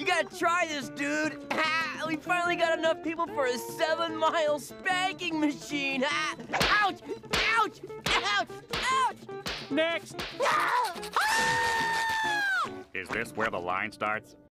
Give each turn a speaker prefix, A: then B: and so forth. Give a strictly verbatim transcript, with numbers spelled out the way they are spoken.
A: You gotta try this, dude. We finally got enough people for a seven-mile spanking machine. Ouch! Ouch! Ouch! Ouch!
B: Next. Is this where the line starts?